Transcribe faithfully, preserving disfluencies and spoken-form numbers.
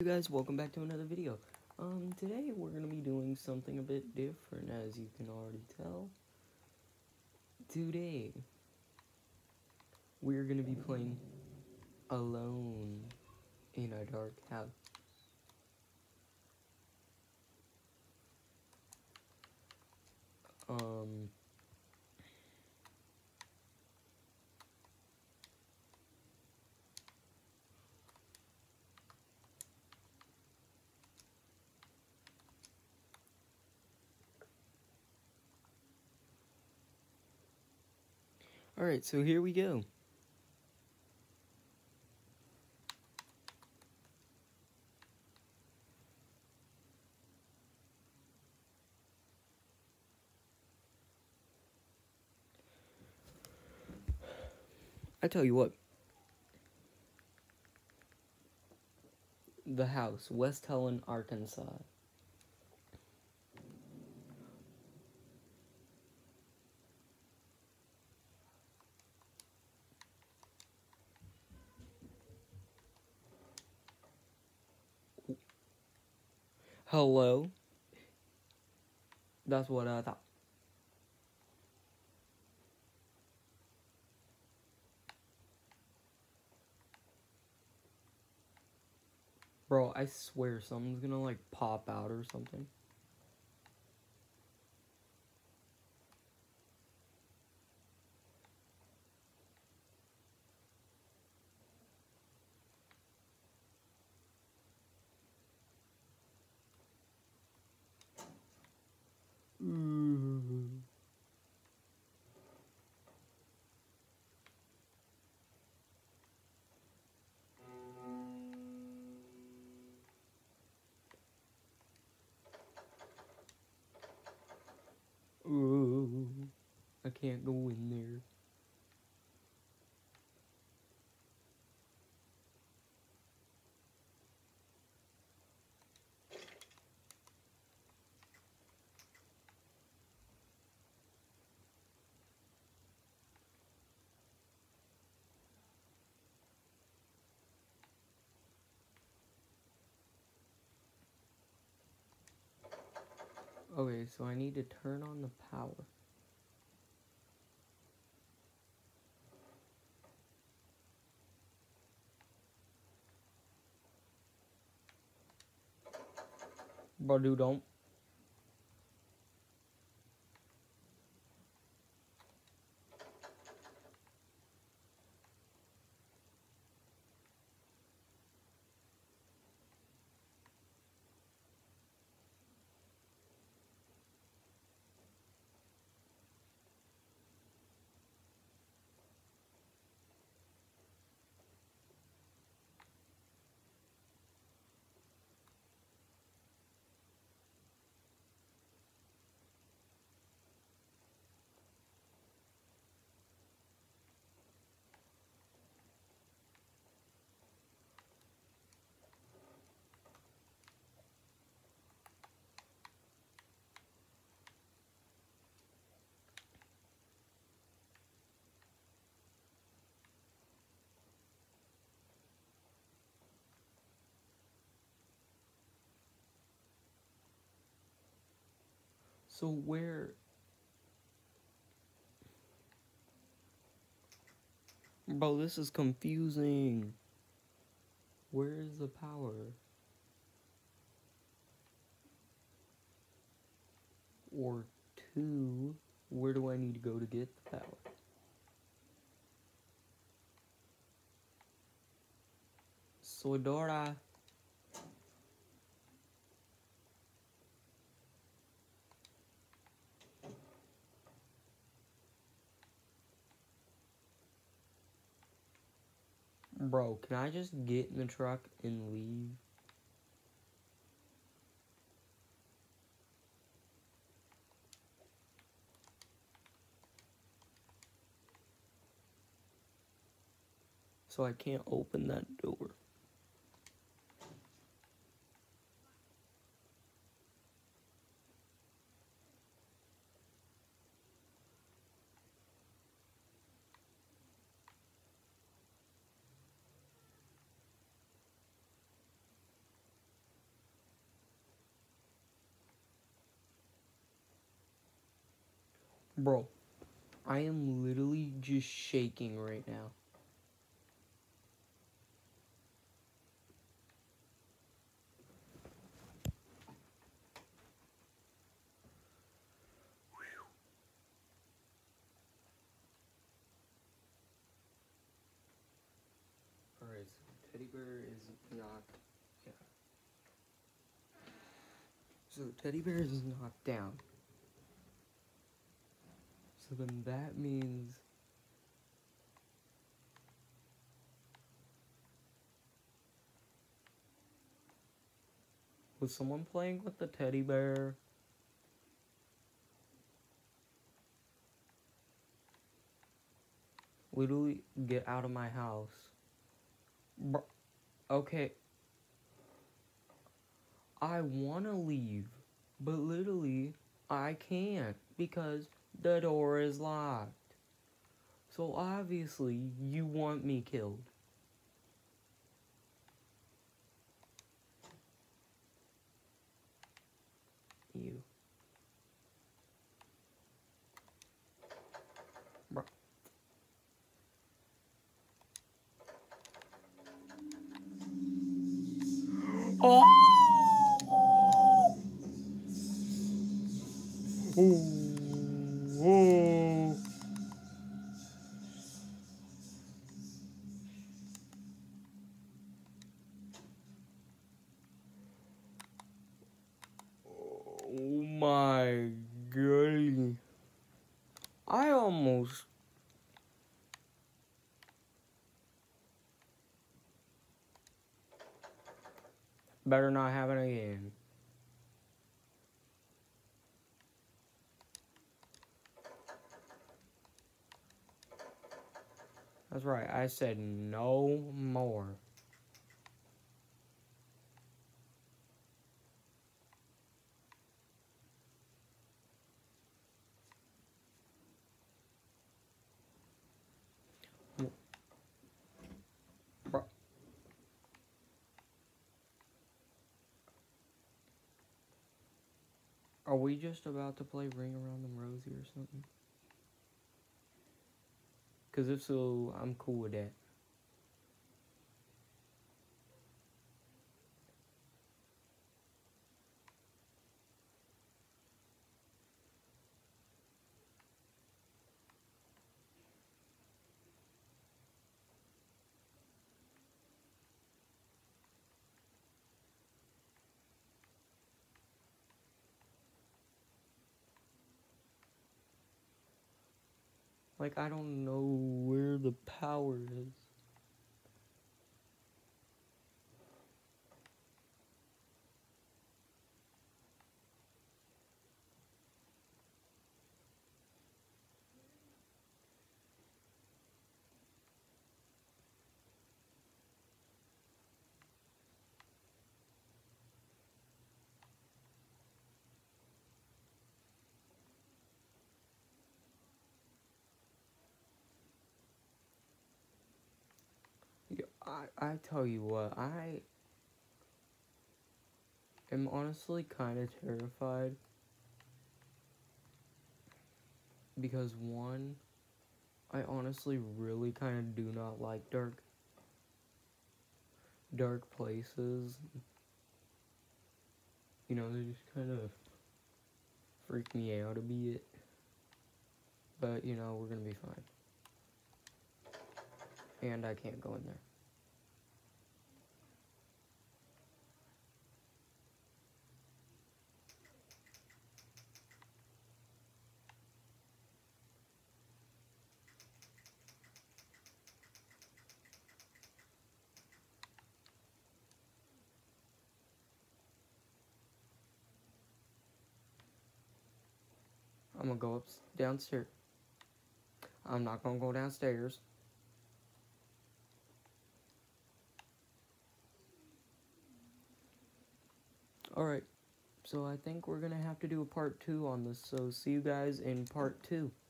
Hey guys, welcome back to another video. Um, today we're gonna be doing something a bit different, as you can already tell. Today, we're gonna be playing alone in a dark house. Um, Alright, so here we go. I tell you what. The house, West Helen, Arkansas. Hello? That's what I thought. Bro, I swear something's gonna like pop out or something. Mm. Ooh, I can't go in there. Okay, so I need to turn on the power. Bro, dude, don't. So where... Bro, this is confusing. Where is the power? Or two, where do I need to go to get the power? Sodora. Bro, can I just get in the truck and leave? So I can't open that door. Bro, I am literally just shaking right now. Alright, so teddy bear is knocked. Yeah. So teddy bear is knocked down. So then that means was someone playing with the teddy bear? Literally, get out of my house. Bro, okay. I want to leave, but literally, I can't because the door is locked. So obviously, you want me killed. You. Bro. Oh! Oh! Oh! Oh my golly. I almost... Better not happen again. That's right, I said no more. Bro. Are we just about to play Ring Around the Rosie or something? Because if so, I'm cool with that. Like, I don't know where the power is. Yeah, I, I tell you what, I am honestly kind of terrified. Because one, I honestly really kind of do not like dark, dark places. You know, they just kind of freak me out a bit. But, you know, we're gonna be fine. And I can't go in there. I'm gonna go up downstairs. I'm not gonna go downstairs. Alright, so I think we're gonna have to do a part two on this, so see you guys in part two.